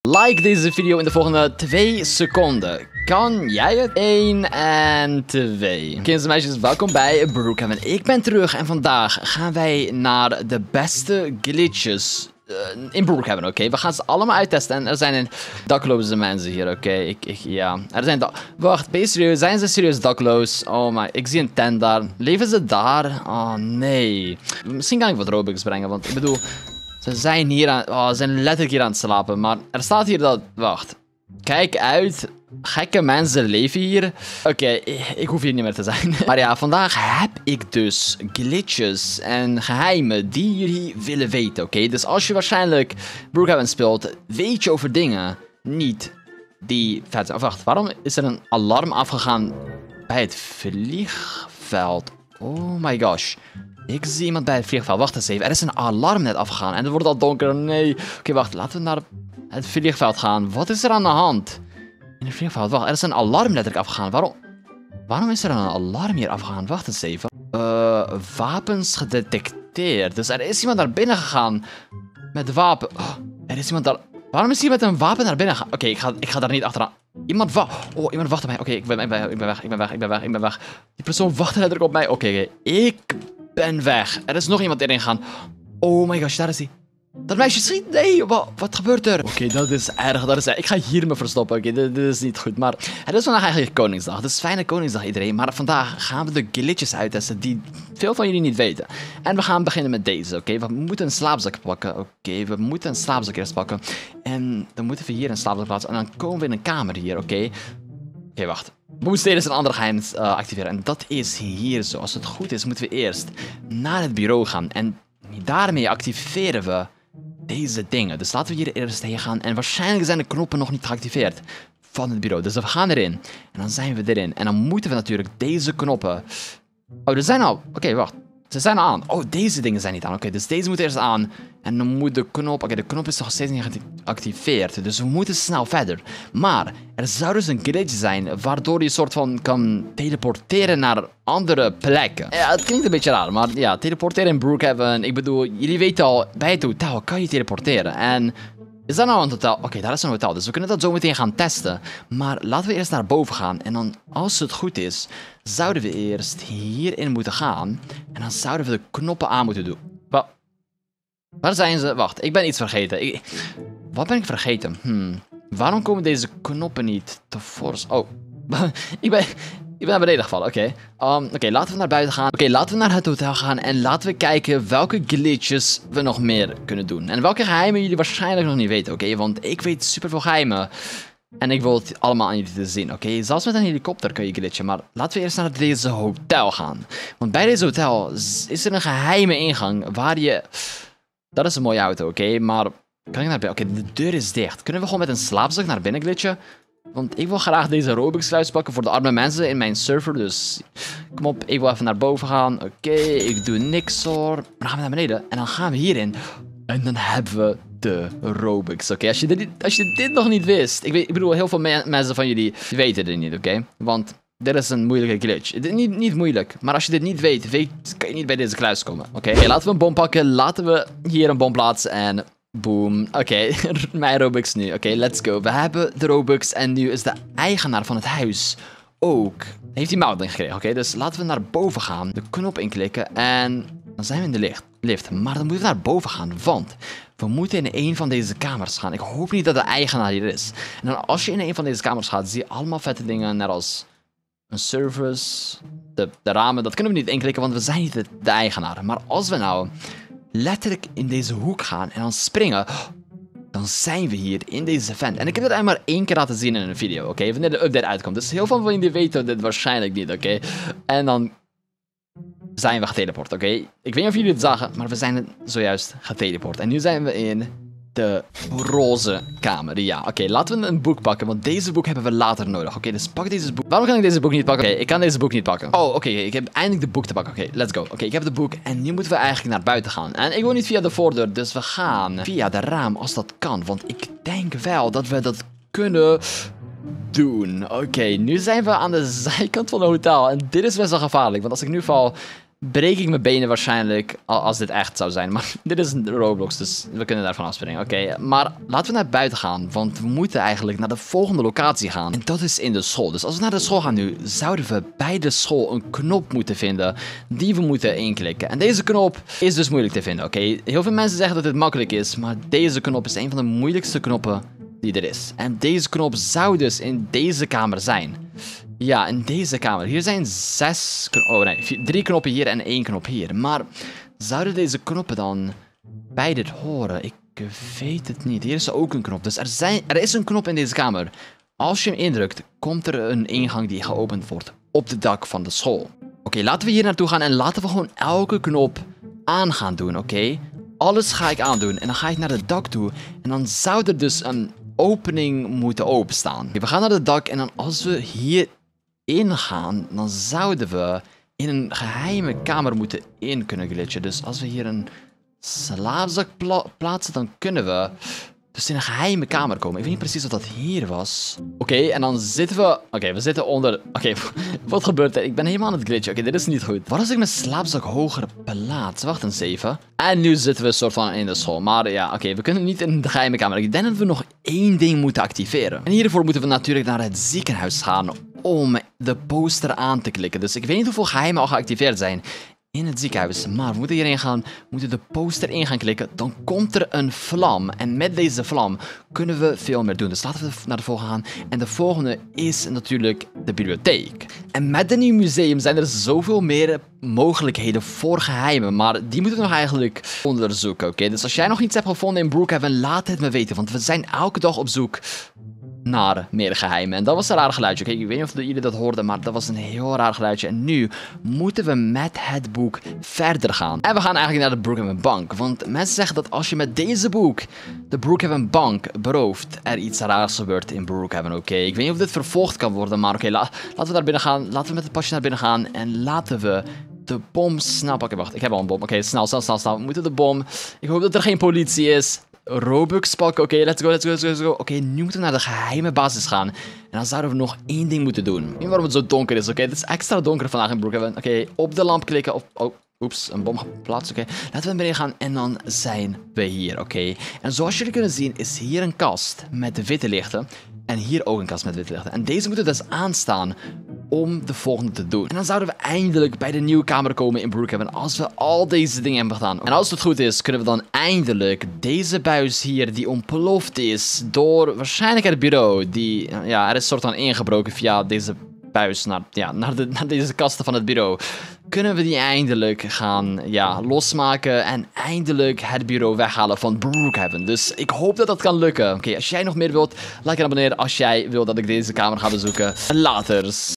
Like deze video in de volgende 2 seconden. Kan jij het? 1 en 2. Kinders en meisjes, welkom bij Brookhaven. Ik ben terug en vandaag gaan wij naar de beste glitches in Brookhaven, oké? We gaan ze allemaal uittesten en er zijn dakloze mensen hier, oké? Ja, er zijn wacht, ben je serieus? Zijn ze serieus dakloos? Oh my, ik zie een tent daar. Leven ze daar? Oh nee. Misschien kan ik wat Robux brengen, want ik bedoel... Ze zijn hier aan... ze zijn letterlijk hier aan het slapen, maar er staat hier dat... Wacht. Kijk uit. Gekke mensen leven hier. Oké, ik hoef hier niet meer te zijn. Maar ja, vandaag heb ik dus glitches en geheimen die jullie willen weten, oké? Dus als je waarschijnlijk Brookhaven speelt, weet je over dingen niet die vet zijn. Wacht, waarom is er een alarm afgegaan bij het vliegveld? Oh my gosh. Ik zie iemand bij het vliegveld. Wacht eens even. Er is een alarm net afgegaan. En het wordt al donker. Nee. Oké, wacht. Laten we naar het vliegveld gaan. Wat is er aan de hand? In het vliegveld. Wacht. Er is een alarm letterlijk afgegaan. Waarom is er een alarm hier afgegaan? Wacht eens even. Wapens gedetecteerd. Dus er is iemand naar binnen gegaan. Met wapen. Oh, er is iemand daar. Waarom is hij met een wapen naar binnen gegaan? Oké, ik ga daar niet achteraan. Iemand wacht op mij. Oké, ik ben weg. Die persoon wacht letterlijk op mij. Oké. Ik ben weg. Er is nog iemand erin gegaan. Oh my gosh, daar is hij. Dat meisje schiet. Nee, wat gebeurt er? Oké, dat is erg. Ik ga hier me verstoppen. Oké, dit is niet goed. Maar het is vandaag eigenlijk Koningsdag. Het is fijne Koningsdag iedereen. Maar vandaag gaan we de glitches uittesten die veel van jullie niet weten. En we gaan beginnen met deze, oké? We moeten een slaapzak pakken. Oké, we moeten een slaapzak eerst pakken. En dan moeten we hier een slaapzak plaatsen. En dan komen we in een kamer hier, oké? Oké, wacht. We moeten eerst een ander geheim activeren. En dat is hier zo. Als het goed is, moeten we eerst naar het bureau gaan. En daarmee activeren we deze dingen. Dus laten we hier eerst heen gaan. En waarschijnlijk zijn de knoppen nog niet geactiveerd van het bureau. Dus we gaan erin. En dan zijn we erin. En dan moeten we natuurlijk deze knoppen... Oh, er zijn al... Oké, wacht. Ze zijn al aan. Oh, deze dingen zijn niet aan. Oké, dus deze moeten eerst aan. En dan moet de knop... Oké, de knop is nog steeds niet geactiveerd. Dus we moeten snel verder. Maar er zou dus een glitch zijn waardoor je soort van kan teleporteren naar andere plekken. Ja, het klinkt een beetje raar, maar ja, teleporteren in Brookhaven. Ik bedoel, jullie weten al, bij het hotel kan je teleporteren. En... Is dat nou een hotel? Oké, daar is een hotel. Dus we kunnen dat zo meteen gaan testen. Maar laten we eerst naar boven gaan. En dan, als het goed is, zouden we eerst hierin moeten gaan. En dan zouden we de knoppen aan moeten doen. Waar zijn ze? Wacht, ik ben iets vergeten. Wat ben ik vergeten? Waarom komen deze knoppen niet tevoorschijn? Oh, ik ben naar beneden gevallen. Oké, laten we naar buiten gaan. Oké, laten we naar het hotel gaan. En laten we kijken welke glitches we nog meer kunnen doen. En welke geheimen jullie waarschijnlijk nog niet weten, oké? Want ik weet superveel geheimen. En ik wil het allemaal aan jullie te zien, oké? Zelfs met een helikopter kun je glitchen. Maar laten we eerst naar deze hotel gaan. Want bij deze hotel is er een geheime ingang waar je... Dat is een mooie auto, oké? Maar kan ik naar binnen? Oké, de deur is dicht. Kunnen we gewoon met een slaapzak naar binnen glitchen? Want ik wil graag deze Robux-sluis pakken voor de arme mensen in mijn server. Dus kom op, ik wil even naar boven gaan. Oké, ik doe niks hoor. Dan gaan we naar beneden en dan gaan we hierin. En dan hebben we de Robux. Oké, als je dit nog niet wist. Ik bedoel, heel veel mensen van jullie weten dit niet, oké? Want dit is een moeilijke glitch. Niet moeilijk, maar als je dit niet weet, kan je niet bij deze kluis komen. Oké, laten we een bom pakken. Laten we hier een bom plaatsen en... Boom. Oké, mijn Robux nu. Oké, let's go. We hebben de Robux en nu is de eigenaar van het huis ook. Heeft hij melding gekregen, oké? Dus laten we naar boven gaan, de knop inklikken en dan zijn we in de lift. Maar dan moeten we naar boven gaan, want we moeten in een van deze kamers gaan. Ik hoop niet dat de eigenaar hier is. En dan als je in een van deze kamers gaat, zie je allemaal vette dingen, net als een service, de ramen. Dat kunnen we niet inklikken, want we zijn niet de eigenaar. Maar als we nou... letterlijk in deze hoek gaan en dan springen, dan zijn we hier in deze vent. En ik heb dit eigenlijk maar 1 keer laten zien in een video, oké? Wanneer de update uitkomt. Dus heel veel van jullie weten dit waarschijnlijk niet, oké? En dan zijn we geteleport, oké? Ik weet niet of jullie het zagen, maar we zijn zojuist geteleport. En nu zijn we in de roze kamer. Ja, oké, laten we een boek pakken, want deze boek hebben we later nodig. Oké, dus pak deze boek. Waarom kan ik deze boek niet pakken? Oké, ik kan deze boek niet pakken. Oh, oké, ik heb eindelijk de boek te pakken. Oké, let's go. Oké, ik heb de boek en nu moeten we eigenlijk naar buiten gaan. En ik wil niet via de voordeur, dus we gaan via de raam als dat kan. Want ik denk wel dat we dat kunnen doen. Oké, nu zijn we aan de zijkant van het hotel en dit is best wel gevaarlijk. Want als ik nu val... breek ik mijn benen waarschijnlijk als dit echt zou zijn. Maar dit is een Roblox, dus we kunnen daarvan afspringen. Oké, maar laten we naar buiten gaan, want we moeten eigenlijk naar de volgende locatie gaan. En dat is in de school. Dus als we naar de school gaan nu, zouden we bij de school een knop moeten vinden die we moeten inklikken. En deze knop is dus moeilijk te vinden, oké? Heel veel mensen zeggen dat het makkelijk is, maar deze knop is een van de moeilijkste knoppen die er is. En deze knop zou dus in deze kamer zijn. Ja, in deze kamer. Hier zijn 3 knoppen hier en 1 knop hier. Maar zouden deze knoppen dan bij dit horen? Ik weet het niet. Hier is ook een knop. Dus er is een knop in deze kamer. Als je hem indrukt, komt er een ingang die geopend wordt op het dak van de school. Oké, laten we hier naartoe gaan en laten we gewoon elke knop aan gaan doen, oké? Alles ga ik aandoen en dan ga ik naar het dak toe. En dan zou er dus een opening moeten openstaan. Oké, we gaan naar het dak en dan als we hier ingaan, dan zouden we in een geheime kamer moeten in kunnen glitchen. Dus als we hier een slaapzak plaatsen, dan kunnen we dus in een geheime kamer komen. Ik weet niet precies wat dat hier was. Oké, en dan zitten we... Oké, we zitten onder... Oké, wat gebeurt er? Ik ben helemaal aan het glitchen. Oké, dit is niet goed. Wat als ik mijn slaapzak hoger plaats? Wacht eens even. En nu zitten we een soort van in de school. Maar ja, oké, we kunnen niet in de geheime kamer. Ik denk dat we nog 1 ding moeten activeren. En hiervoor moeten we natuurlijk naar het ziekenhuis gaan om de poster aan te klikken. Dus ik weet niet hoeveel geheimen al geactiveerd zijn in het ziekenhuis. Maar we moeten hierin gaan, we moeten de poster in gaan klikken. Dan komt er een vlam. En met deze vlam kunnen we veel meer doen. Dus laten we naar de volgende gaan. En de volgende is natuurlijk de bibliotheek. En met een nieuw museum zijn er zoveel meer mogelijkheden voor geheimen. Maar die moeten we nog eigenlijk onderzoeken. Oké, dus als jij nog iets hebt gevonden in Brookhaven, laat het me weten. Want we zijn elke dag op zoek naar meer geheimen. En dat was een raar geluidje. Oké, ik weet niet of jullie dat hoorden, maar dat was een heel raar geluidje. En nu moeten we met het boek verder gaan. En we gaan eigenlijk naar de Brookhaven Bank. Want mensen zeggen dat als je met deze boek de Brookhaven Bank berooft, er iets raars gebeurt in Brookhaven. Oké, ik weet niet of dit vervolgd kan worden, maar oké, laten we daar binnen gaan. Laten we met het pasje naar binnen gaan en laten we de bom snel pakken. Wacht, ik heb al een bom. Oké, snel. We moeten de bom. Ik hoop dat er geen politie is. Robux pakken. Oké, let's go. Oké, nu moeten we naar de geheime basis gaan. En dan zouden we nog 1 ding moeten doen. Ik weet niet waarom het zo donker is, oké? Het is extra donker vandaag in Brookhaven. Oké, op de lamp klikken. Oh, oeps, een bom geplaatst. Oké, laten we naar beneden gaan en dan zijn we hier, oké? En zoals jullie kunnen zien is hier een kast met witte lichten. En hier ook een kast met witte lichten. En deze moeten dus aanstaan om de volgende te doen. En dan zouden we eindelijk bij de nieuwe kamer komen in Brookhaven als we al deze dingen hebben gedaan. En als het goed is, kunnen we dan eindelijk deze buis hier die ontploft is door waarschijnlijk het bureau. Er is een soort van ingebroken via deze buis naar deze kasten van het bureau. Kunnen we die eindelijk gaan losmaken en eindelijk het bureau weghalen van Brookhaven. Dus ik hoop dat dat kan lukken. Oké, als jij nog meer wilt, like en abonneer als jij wilt dat ik deze kamer ga bezoeken. Laters.